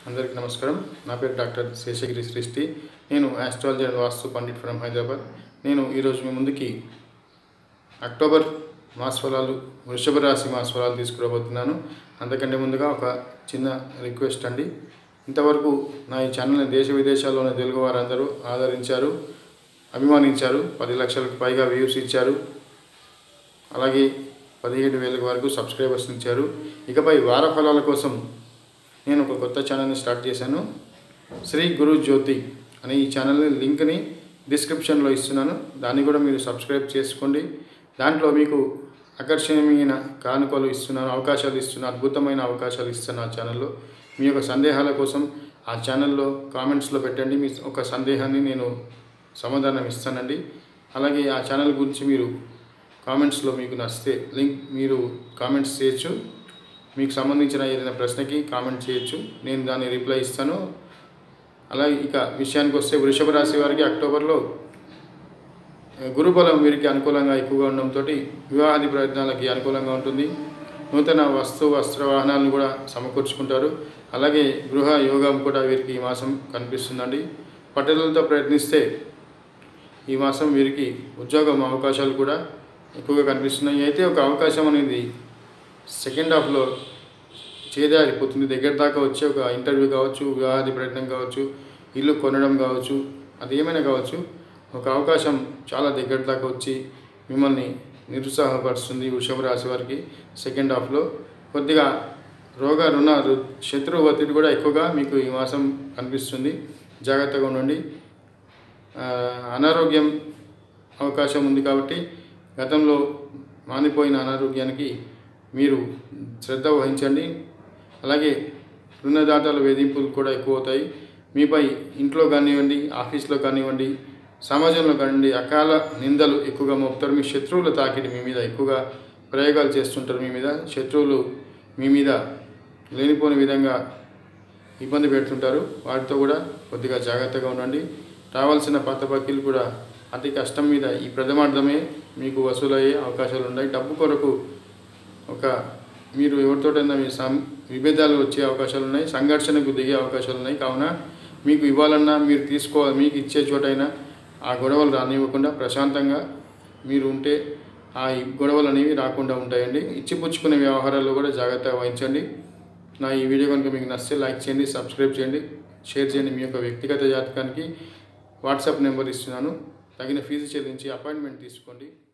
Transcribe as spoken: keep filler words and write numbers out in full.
అందరికీ నమస్కారం. నా పేరు డాక్టర్ శేషగిరి సృష్టి. నేను astrology and vastu pandit from Hyderabad. నేను ఈరోజు మీ ముందుకి అక్టోబర్ మాస ఫలాలు, వృషభ రాశి మాస ఫలాలు తీసుకురాబోతున్నాను. అంతకంటే ముందుగా ఒక చిన్న రిక్వెస్ట్ అండి. ఇంతవరకు నా ఈ ఛానల్ని దేశ విదేశాల్లోని తెలుగు వారందరూ ఆదరించారు, అభిమానించారు. పది లక్షలకు పైగా వ్యూస్ ఇచ్చారు. అలాగే పదిహేడు వేల వరకు సబ్స్క్రైబర్స్ ఇచ్చారు. ఇకపై వార ఫలాల కోసం నేను ఒక కొత్త ఛానల్ని స్టార్ట్ చేశాను. శ్రీ గురు జ్యోతి అనే ఈ ఛానల్ లింక్ని డిస్క్రిప్షన్లో ఇస్తున్నాను. దాన్ని కూడా మీరు సబ్స్క్రైబ్ చేసుకోండి. దాంట్లో మీకు ఆకర్షణీయమైన కానుకలు ఇస్తున్నాను, అవకాశాలు ఇస్తున్నాను, అద్భుతమైన అవకాశాలు ఇస్తాను. ఆ ఛానల్లో మీ యొక్క సందేహాల కోసం ఆ ఛానల్లో కామెంట్స్లో పెట్టండి. మీ ఒక సందేహాన్ని నేను సమాధానం ఇస్తానండి. అలాగే ఆ ఛానల్ గురించి మీరు కామెంట్స్లో మీకు నచ్చితే లింక్ మీరు కామెంట్స్ చేయొచ్చు. మీకు సంబంధించిన ఏదైనా ప్రశ్నకి కామెంట్ చేయొచ్చు, నేను దాన్ని రిప్లై ఇస్తాను. అలాగే ఇక విషయానికి వస్తే వృషభ రాశి వారికి అక్టోబర్లో గురుబలం వీరికి అనుకూలంగా ఎక్కువగా ఉండడంతో వివాహాది ప్రయత్నాలకి అనుకూలంగా ఉంటుంది. నూతన వస్తు వస్త్ర వాహనాలను కూడా సమకూర్చుకుంటారు. అలాగే గృహ యోగం కూడా వీరికి ఈ మాసం కనిపిస్తుందండి. పట్టుదలతో ప్రయత్నిస్తే ఈ మాసం వీరికి ఉద్యోగం అవకాశాలు కూడా ఎక్కువగా కనిపిస్తున్నాయి. అయితే ఒక అవకాశం అనేది సెకండ్ హాఫ్లో చేదారిపోతుంది. దగ్గర దాకా వచ్చే ఒక ఇంటర్వ్యూ కావచ్చు, వివాహాది ప్రయత్నం కావచ్చు, ఇల్లు కొనడం కావచ్చు, అది ఏమైనా కావచ్చు, ఒక అవకాశం చాలా దగ్గర దాకా వచ్చి మిమ్మల్ని నిరుత్సాహపరుస్తుంది. వృషభ రాశి వారికి సెకండ్ హాఫ్లో కొద్దిగా రోగ రుణ శత్రు ఒత్తిడి కూడా ఎక్కువగా మీకు ఈ మాసం కనిపిస్తుంది. జాగ్రత్తగా ఉండండి. అనారోగ్యం అవకాశం ఉంది కాబట్టి గతంలో మానిపోయిన అనారోగ్యానికి మీరు శ్రద్ధ వహించండి. అలాగే రుణదాతల వేధింపులు కూడా ఎక్కువ అవుతాయి. మీపై ఇంట్లో కానివ్వండి, ఆఫీస్లో కానివ్వండి, సమాజంలో కానివ్వండి అకాల నిందలు ఎక్కువగా మోపుతారు. మీ శత్రువుల తాకిడి మీ మీద ఎక్కువగా ప్రయోగాలు చేస్తుంటారు. మీ మీద శత్రువులు మీ మీద లేనిపోని విధంగా ఇబ్బంది పెడుతుంటారు. వాటితో కూడా కొద్దిగా జాగ్రత్తగా ఉండండి. రావాల్సిన పాత బాకీలు కూడా అతి కష్టం మీద ఈ ప్రథమార్థమే మీకు వసూలయ్యే అవకాశాలు ఉన్నాయి. డబ్బు కొరకు ఒక మీరు ఎవరితోటైనా మీ సం విభేదాలు వచ్చే అవకాశాలు ఉన్నాయి. సంఘర్షణకు దిగే అవకాశాలు ఉన్నాయి. కావున మీకు ఇవ్వాలన్నా, మీరు తీసుకోవాలి, మీకు ఇచ్చే చోటైనా ఆ గొడవలు రానివ్వకుండా ప్రశాంతంగా మీరు ఉంటే ఆ గొడవలు అనేవి రాకుండా ఉంటాయండి. ఇచ్చిపుచ్చుకునే వ్యవహారాల్లో కూడా జాగ్రత్తగా వహించండి. నా ఈ వీడియో కనుక మీకు నచ్చితే లైక్ చేయండి, సబ్స్క్రైబ్ చేయండి, షేర్ చేయండి. మీ యొక్క వ్యక్తిగత జాతకానికి వాట్సాప్ నెంబర్ ఇస్తున్నాను. తగిన ఫీజు చెల్లించి అపాయింట్మెంట్ తీసుకోండి.